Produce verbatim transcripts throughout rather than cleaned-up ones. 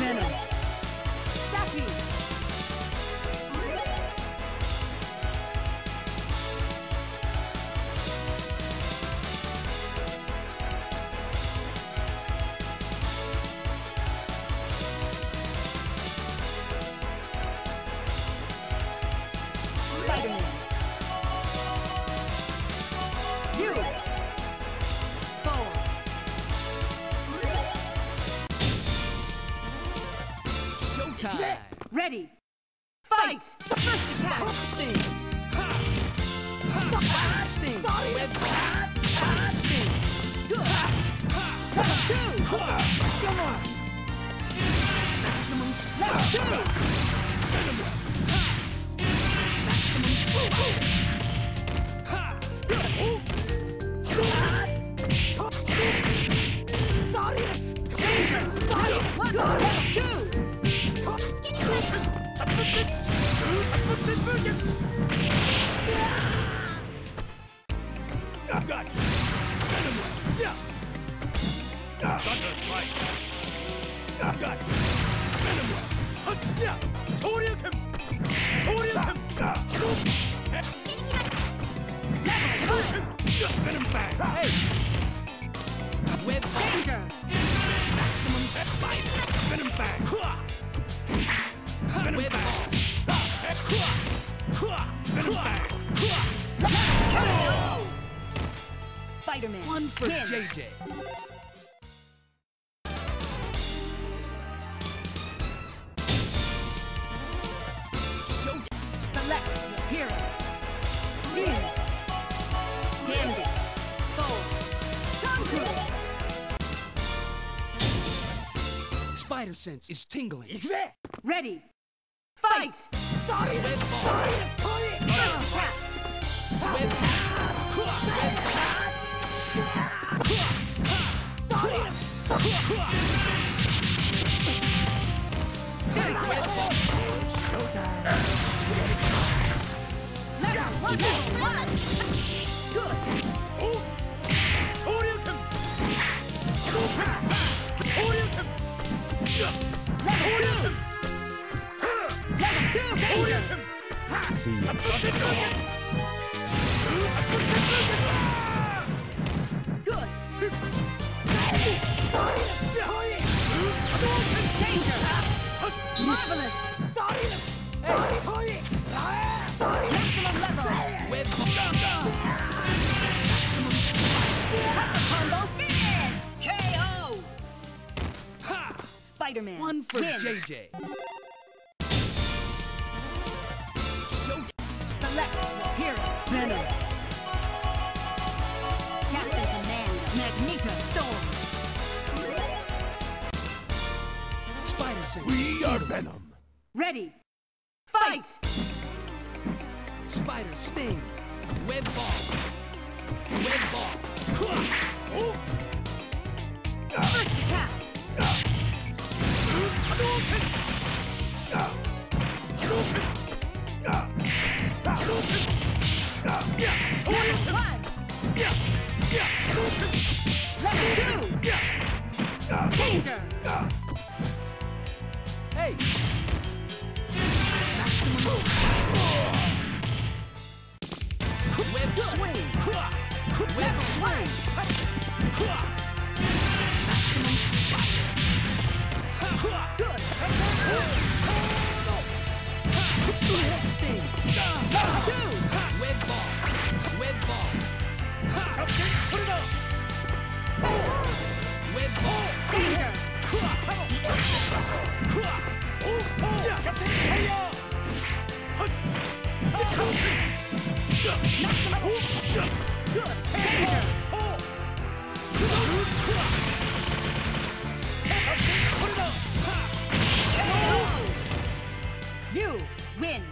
Venom. Ducky. Spider-Man. You. Four. Showtime. Ready. Fight. First attack. Sting. Ha. Ha. Sting. Red ball. Sting. Good. Level two. Come on. Maximum Level speed. two. Maximum speed. One. Level two. I've got you. Venom Ray. Yeah. Thunder Strike. I've got you. Venom Ray. Huh, yeah. Shoryuken. Shoryuken. Level one. Venom Bang. Hey. Red ball. Danger. Maximum speed. Venom Bang. Venom Red Bang. ball. Venom Bang. K O. Spider-Man. One for Win. J J. Show. Select your hero. Genius. Gambit. Fold. Conqueror. Spider sense is tingling. Ready. Fight. Red ball. First attack. Red ball. Red ball. Very good. Red ball. Level one. Level one. Good. Shoryuken. Shoryuken. Level two. Level two. Danger. See ya. Good. Danger. Marvelous. Maximum level. Red ball. That's a combo finish. K O. Spider-Man. One for Win. J J. Show. Select your hero. Venom. Captain Commando. Magneto. Storm. Spider sense. We are Venom. Ready. Fight. Spider sting. Red ball. Red ball. First attack. Level one. Level two. Danger. Hey. Web swing. Web swing. Maximum Good. Spider sting. Level two. Web ball. Web ball. Put it up. Web ball. Danger. Good. Danger. You win.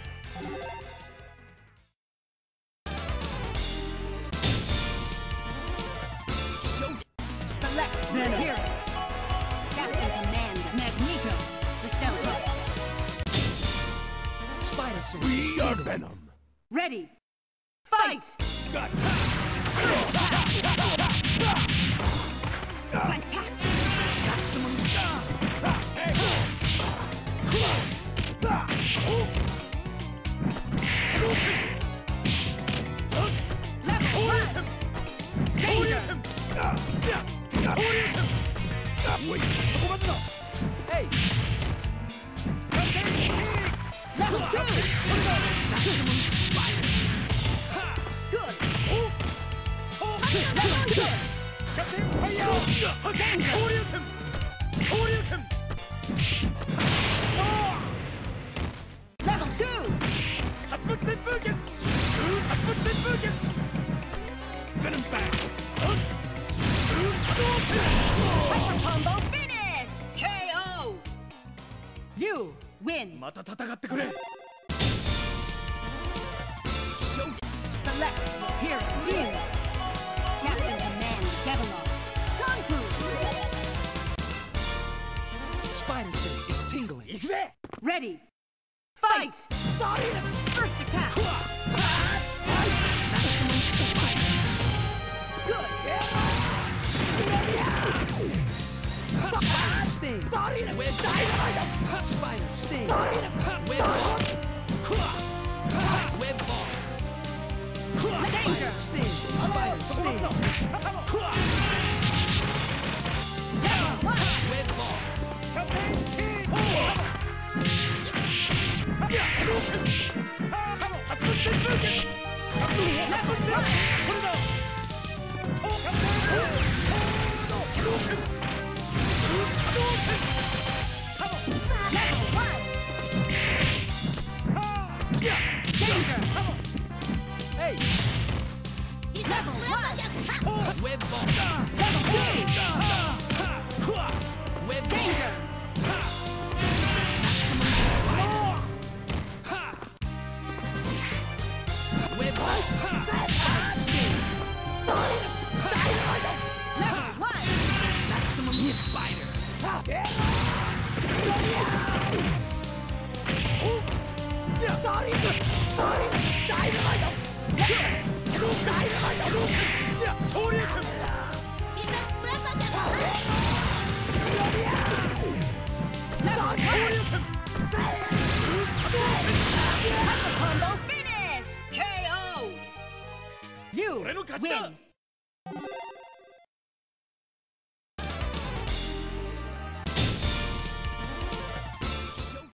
Show. Select the hero. Captain Commando. Magneto. The Shell Pup. Spider sense. We are Venom. Ready. Fight. Got Attack. Maximum. Hey! おい、そこまでだ。 Hey! Level two. Good. Level two. Level two. Venom back. Hyper combo finish. K O. You win. また戦ってくれ。 Select hero team. Captain Command Devilon. Kung Fu. Spider suit is tingling. 行くぜ。 Ready. Fight. First attack. Good. Spider sting. Web bomb. Spider sting. Web bomb. Web bomb. Danger. Spider sting. Spider sting. Level one. Web bomb. Level one. Level one. Danger. Hey! Level one. Web bomb. Level two. Web bomb. Danger. Web bomb. Level one. Maximum spider. Level one. Hyper combo finish. K O. You 俺の勝ちだ。 win.